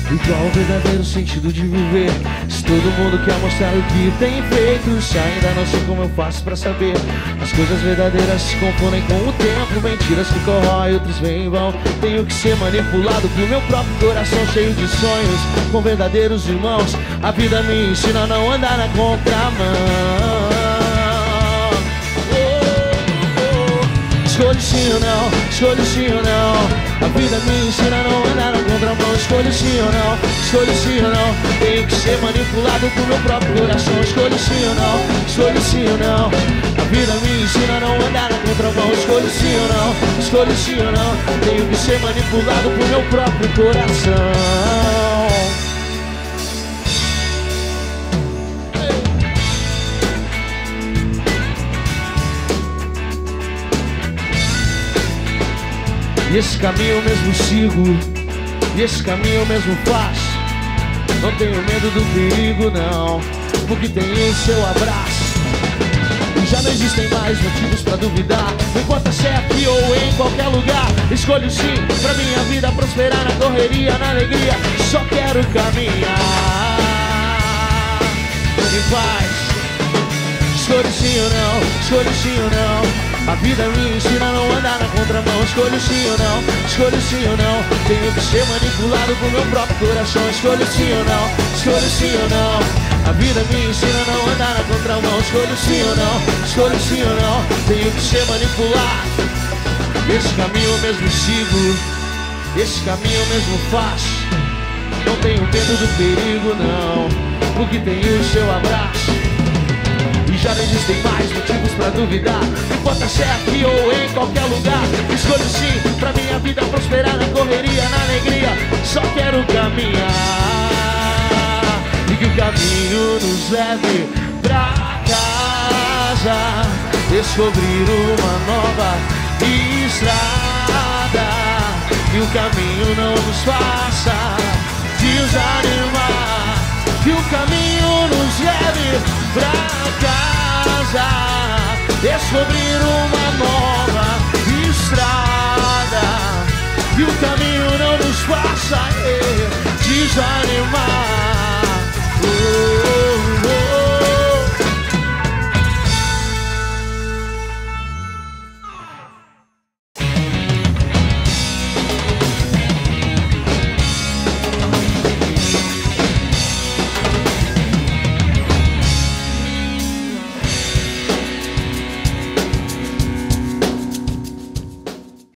E qual o verdadeiro sentido de viver? Se todo mundo quer mostrar o que tem feito, se ainda não sei como eu faço pra saber. As coisas verdadeiras se confundem com o tempo, mentiras que corroem, outros vêm e vão. Tenho que ser manipulado por meu próprio coração cheio de sonhos, com verdadeiros irmãos. A vida me ensina a não andar na contramão. Escolho sim ou não, escolho sim ou não. A vida me ensina a não andar na contramão. Escolho sim ou não, escolho sim ou não. Tenho que ser manipulado por meu próprio coração. Escolho sim ou não, escolho sim ou não. A vida me ensina a não andar na contramão. Escolho sim ou não, escolho sim ou não. Tenho que ser manipulado por meu próprio coração. E esse caminho eu mesmo sigo, e esse caminho eu mesmo faço. Não tenho medo do perigo não, porque tenho o seu abraço. E já não existem mais motivos pra duvidar. Não importa se é aqui ou em qualquer lugar. Escolho sim, pra minha vida prosperar na correria, na alegria. Só quero caminhar em paz. Escolho sim ou não, escolho sim ou não. A vida me ensina a não andar na contramão. Escolho sim ou não, escolho sim ou não. Tenho que ser manipulado por meu próprio coração. Escolho sim ou não, escolho sim ou não. A vida me ensina a não andar na contramão. Escolho sim ou não, escolho sim ou não. Tenho que ser manipulado. Esse caminho eu mesmo sigo, esse caminho eu mesmo faço. Não tenho medo do perigo não, porque tenho o seu abraço. E já não existem mais motivos pra duvidar. Não importa se é aqui ou em qualquer lugar. Escolho sim, pra minha vida prosperar na correria, na alegria. Só quero caminhar e que o caminho nos leve pra casa. Descobrir uma nova estrada. Que o caminho não nos faça desanimar. Que o caminho nos leve pra casa. Descobrir uma nova estrada. Que o caminho não nos faça desanimar.